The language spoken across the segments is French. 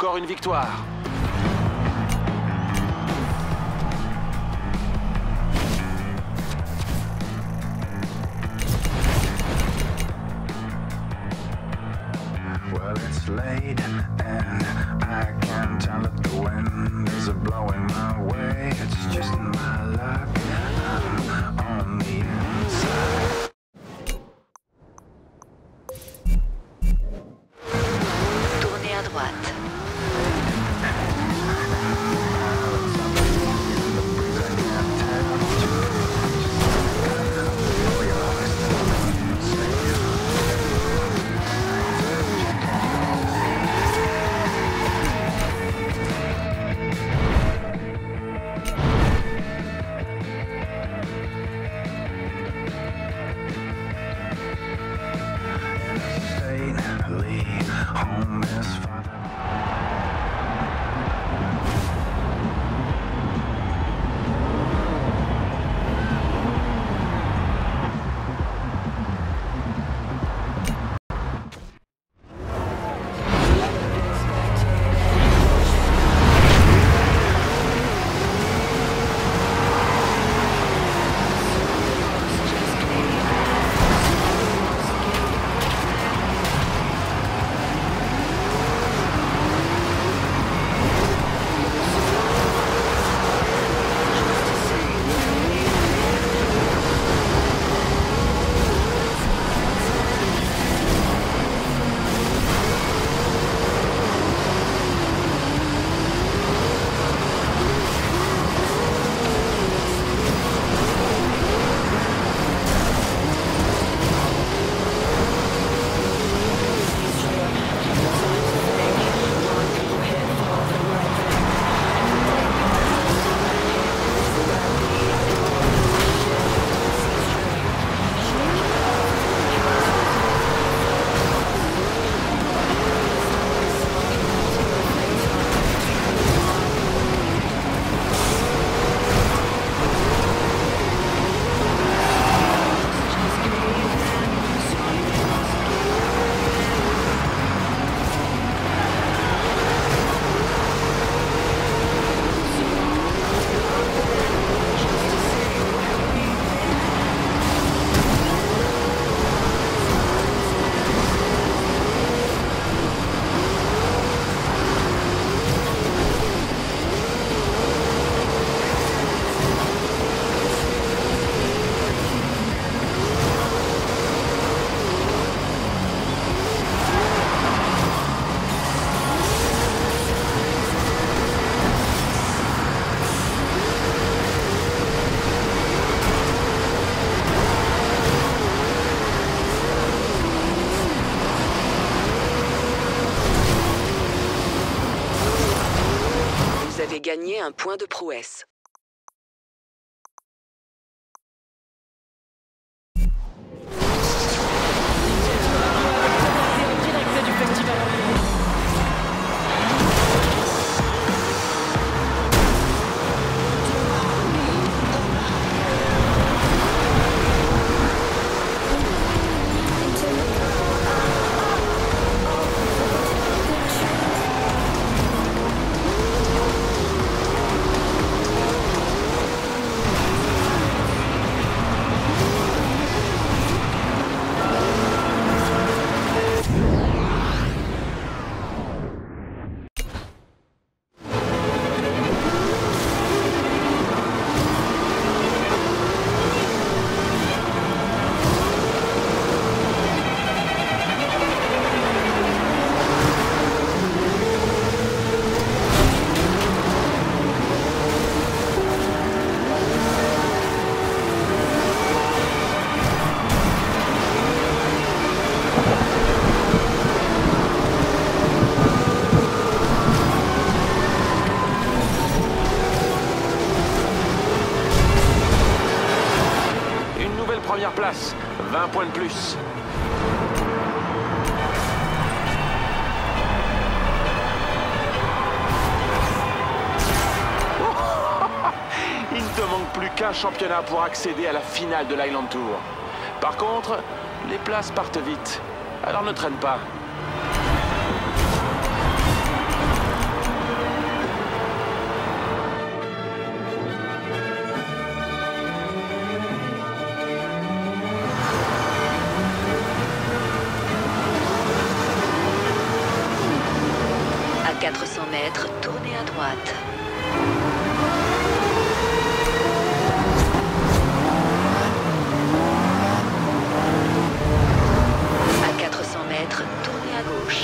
encore une victoire. Well, it's late and I can tell that the wind is blowing my way. It's just my luck. I'm on the inside. Tournez à droite. Home is father. Vous avez gagné un point de prouesse. Première place, 20 points de plus. Il ne te manque plus qu'un championnat pour accéder à la finale de l'Island Tour. Par contre, les places partent vite, alors ne traîne pas. mètres, tournez à droite. À 400 mètres, tournez à gauche.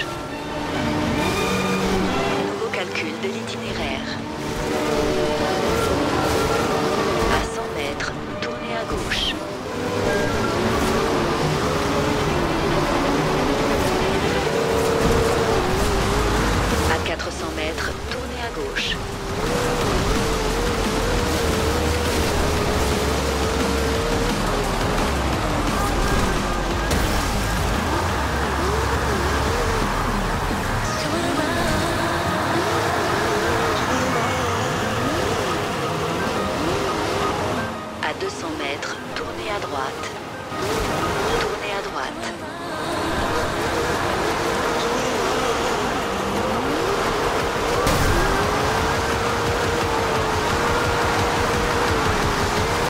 Nouveau calcul de l'itinéraire. À 100 mètres, tournez à gauche. À 400 mètres, tournez à gauche. À 200 mètres, tournez à droite. Tournez à droite.